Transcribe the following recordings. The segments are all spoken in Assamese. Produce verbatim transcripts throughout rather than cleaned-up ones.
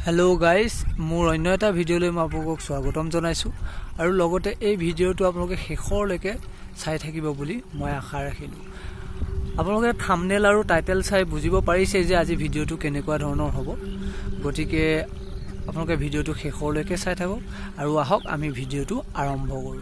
हेलो गाइस मोर अन्य এটা ভিডিওলৈ মই আপোনাক স্বাগতম জনাইছো আৰু লগতে এই ভিডিওটো আপোনালোকে শেষৰলৈকে চাই থাকিব বুলি মই আশা ৰাখিলো। আপোনালোকে থাম্বনেল আৰু টাইটেল চাই বুজিব পাৰিছে যে আজি ভিডিওটো কেনেকুৱা ধৰণৰ হ'ব। গতিকে আপোনালোকে ভিডিওটো শেষৰলৈকে চাই থাকক আৰু আহক আমি ভিডিওটো আৰম্ভ কৰো।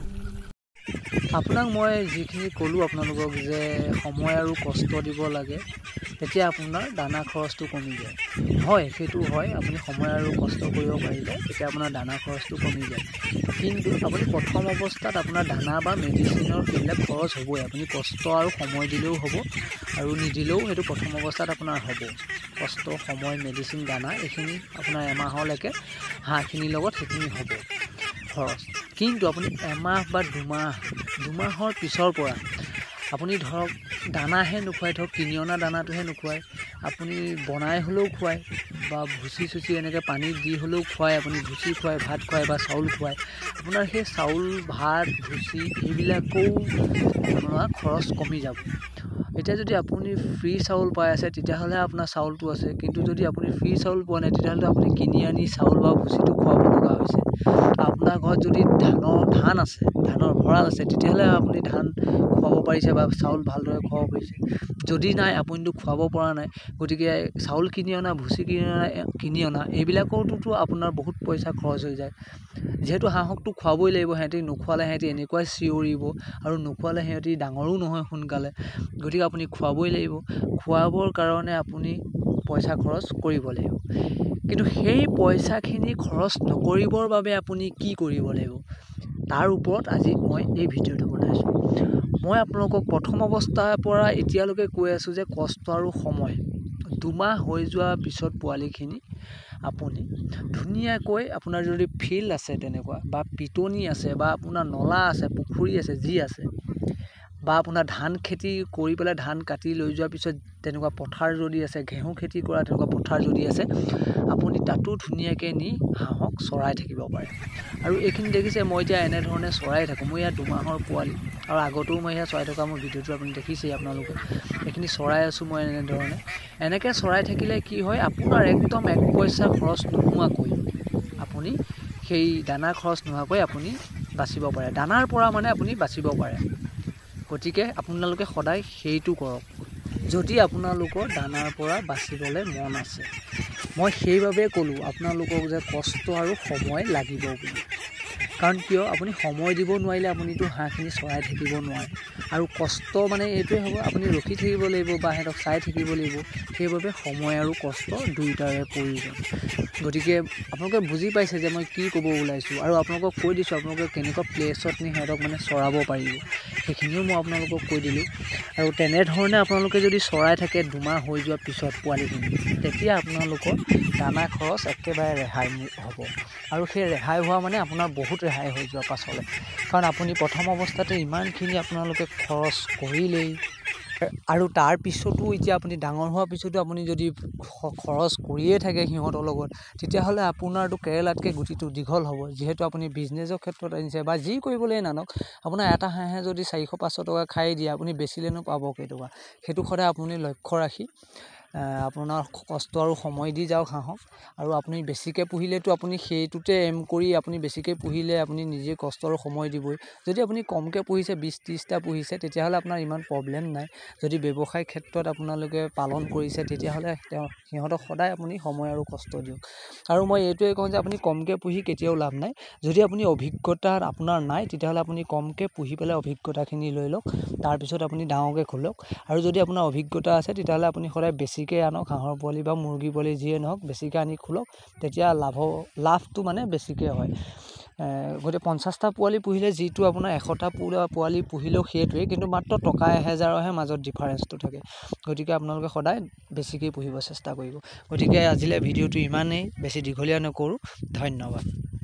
আপোনাক মই যিখিনি কলো আপোনালোকক যে সময় আৰু কষ্ট দিব লাগে তেতিয়া আপোনাৰ দানা খৰচটো কমি যায়। হয় সেইটো হয়, আপুনি সময় আৰু কষ্ট কৰিব পাৰিলে তেতিয়া আপোনাৰ দানা খৰচটো কমি যায়। কিন্তু আপুনি প্ৰথম অৱস্থাত আপোনাৰ দানা বা মেডিচিনৰ সেইবিলাক খৰচ হ'বই। আপুনি কষ্ট আৰু সময় দিলেও হ'ব আৰু নিদিলেও সেইটো প্ৰথম অৱস্থাত আপোনাৰ হ'ব। কষ্ট, সময়, মেডিচিন, দানা এইখিনি আপোনাৰ এমাহলৈকে হাঁহখিনিৰ লগত সেইখিনি হ'ব খৰচ। কিন্তু আপুনি এমাহ বা দুমাহ দুমাহৰ পিছৰ পৰা আপুনি ধৰক দানাহে নোখোৱাই, ধৰক কিনি অনা দানাটোহে নোখোৱাই, আপুনি বনাই হ'লেও খুৱায় বা ভুচি চুচি এনেকৈ পানীত দি হ'লেও খুৱায়, আপুনি ভুচি খুৱায়, ভাত খুৱায় বা চাউল খুৱায়, আপোনাৰ সেই চাউল ভাত ভুচি এইবিলাকো আপোনাৰ খৰচ কমি যাব। এতিয়া যদি আপুনি ফ্ৰী চাউল পাই আছে তেতিয়াহ'লে আপোনাৰ চাউলটো আছে, কিন্তু যদি আপুনি ফ্ৰী চাউল পোৱা নাই তেতিয়াহ'লে আপুনি কিনি আনি চাউল বা ভুচিটো খুৱাব লগা হৈছে। আপোনাৰ ঘৰত যদি ধানৰ ধান আছে, ধানৰ ভঁৰাল আছে, তেতিয়াহ'লে আপুনি ধান খুৱাব পাৰিছে বা চাউল ভালদৰে খুৱাব পাৰিছে। যদি নাই আপুনিতো খুৱাব পৰা নাই, গতিকে চাউল কিনি অনা, ভুচি কিনি অনা কিনি অনা এইবিলাকৰটোতো আপোনাৰ বহুত পইচা খৰচ হৈ যায়। যিহেতু হাঁহকটো খুৱাবই লাগিব, সিহঁতি নোখোৱালে সিহঁতি এনেকুৱাই চিঞৰিব আৰু নোখোৱালে সিহঁতি ডাঙৰো নহয় সোনকালে। গতিকে আপুনি খুৱাবই লাগিব, খুৱাবৰ কাৰণে আপুনি পইচা খৰচ কৰিব লাগিব। কিন্তু সেই পইচাখিনি খৰচ নকৰিবৰ বাবে আপুনি কি কৰিব লাগিব তাৰ ওপৰত আজি মই এই ভিডিঅ'টো বনাইছোঁ। মই আপোনালোকক প্ৰথম অৱস্থাৰ পৰা এতিয়ালৈকে কৈ আছোঁ যে কষ্ট আৰু সময় দুমাহ হৈ যোৱা পিছত পোৱালিখিনি আপুনি ধুনীয়াকৈ, আপোনাৰ যদি ফিল্ড আছে তেনেকুৱা বা পিটনি আছে বা আপোনাৰ নলা আছে, পুখুৰী আছে, যি আছে বা আপোনাৰ ধান খেতি কৰি পেলাই ধান কাটি লৈ যোৱাৰ পিছত তেনেকুৱা পথাৰ যদি আছে, ঘেঁহু খেতি কৰা তেনেকুৱা পথাৰ যদি আছে, আপুনি তাতো ধুনীয়াকৈ নি হাঁহক চৰাই থাকিব পাৰে। আৰু এইখিনি দেখিছে মই এতিয়া এনেধৰণে চৰাই থাকোঁ। মই ইয়াত দুমাহৰ পোৱালি আৰু আগতেও মই ইয়াত চৰাই থকা মোৰ ভিডিঅ'টো আপুনি দেখিছেই আপোনালোকে। এইখিনি চৰাই আছোঁ মই এনেধৰণে। এনেকৈ চৰাই থাকিলে কি হয়, আপোনাৰ একদম এক পইচা খৰচ নোহোৱাকৈ আপুনি সেই দানা খৰচ নোহোৱাকৈ আপুনি বাচিব পাৰে। দানাৰ পৰা মানে আপুনি বাচিব পাৰে। গতিকে আপোনালোকে সদায় সেইটো কৰক যদি আপোনালোকৰ দানাৰ পৰা বাচিবলৈ মন আছে। মই সেইবাবে ক'লোঁ আপোনালোকক যে কষ্ট আৰু সময় লাগিব বুলি। কাৰণ কিয়, আপুনি সময় দিব নোৱাৰিলে আপুনিতো হাঁহখিনি চৰাই থাকিব নোৱাৰে। আৰু কষ্ট মানে এইটোৱে হ'ব, আপুনি ৰখি থাকিব লাগিব বা সিহঁতক চাই থাকিব লাগিব। সেইবাবে সময় আৰু কষ্ট দুয়োটাৰে প্ৰয়োজন। গতিকে আপোনালোকে বুজি পাইছে যে মই কি ক'ব ওলাইছোঁ আৰু আপোনালোকক কৈ দিছোঁ আপোনালোকে কেনেকুৱা প্লেছত নি সিহঁতক মানে চৰাব পাৰিব, সেইখিনিও মই আপোনালোকক কৈ দিলোঁ। আৰু তেনেধৰণে আপোনালোকে যদি চৰাই থাকে দুমাহ হৈ যোৱাৰ পিছত পোৱালিখিনি, তেতিয়া আপোনালোকৰ দানা খৰচ একেবাৰে ৰেহাই হ'ব। আৰু সেই ৰেহাই হোৱা মানে আপোনাৰ বহুত ৰেহাই হৈ যোৱা পাছলৈ। কাৰণ আপুনি প্ৰথম অৱস্থাতে ইমানখিনি আপোনালোকে খৰচ কৰিলেই, আৰু তাৰ পিছতো এতিয়া আপুনি ডাঙৰ হোৱাৰ পিছতো আপুনি যদি খৰচ কৰিয়ে থাকে সিহঁতৰ লগত, তেতিয়াহ'লে আপোনাৰতো কেৰেলাতকৈ গুটিটো দীঘল হ'ব। যিহেতু আপুনি বিজনেছৰ ক্ষেত্ৰত আনিছে বা যি কৰিবলৈ নানক, আপোনাৰ এটা হাঁহে যদি চাৰিশ পাঁচশ টকা খাই দিয়ে, আপুনি বেচিলেনো পাব কেইটকা। সেইটো সদায় আপুনি লক্ষ্য ৰাখি আপোনাৰ কষ্ট আৰু সময় দি যাওক হাঁহক। আৰু আপুনি বেছিকৈ পুহিলেতো আপুনি সেইটোতে এম কৰি আপুনি বেছিকৈ পুহিলে আপুনি নিজে কষ্ট আৰু সময় দিবই। যদি আপুনি কমকৈ পুহিছে, বিছ ত্ৰিছটা পুহিছে, তেতিয়াহ'লে আপোনাৰ ইমান প্ৰব্লেম নাই। যদি ব্যৱসায় ক্ষেত্ৰত আপোনালোকে পালন কৰিছে তেতিয়াহ'লে তেওঁ সিহঁতক সদায় আপুনি সময় আৰু কষ্ট দিয়ক। আৰু মই এইটোৱে কওঁ যে আপুনি কমকৈ পুহি কেতিয়াও লাভ নাই। যদি আপুনি অভিজ্ঞতা আপোনাৰ নাই তেতিয়াহ'লে আপুনি কমকৈ পুহি পেলাই অভিজ্ঞতাখিনি লৈ লওক, তাৰপিছত আপুনি ডাঙৰকৈ খোলক। আৰু যদি আপোনাৰ অভিজ্ঞতা আছে তেতিয়াহ'লে আপুনি সদায় বেছিকৈ আনক, হাঁহৰ পোৱালি বা মুৰ্গী পোৱালি যিয়ে নহওক বেছিকৈ আনি খোলক, তেতিয়া লাভ লাভটো মানে বেছিকৈ হয়। গতিকে পঞ্চাছটা পোৱালি পুহিলে যিটো আপোনাৰ এশটা পোৱালি পুহিলেও সেইটোৱে, কিন্তু মাত্ৰ টকা এহেজাৰৰহে মাজত ডিফাৰেঞ্চটো থাকে। গতিকে আপোনালোকে সদায় বেছিকৈ পুহিব চেষ্টা কৰিব। গতিকে আজিলৈ ভিডিঅ'টো ইমানেই, বেছি দীঘলীয়া নকৰোঁ। ধন্যবাদ।